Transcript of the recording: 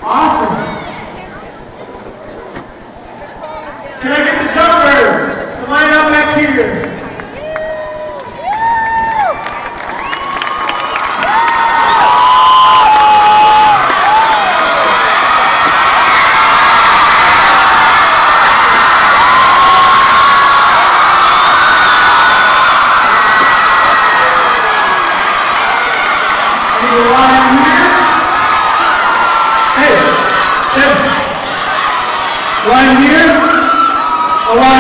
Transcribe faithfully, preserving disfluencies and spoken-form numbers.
Awesome. Can I get the jumpers to line up back here? I need to line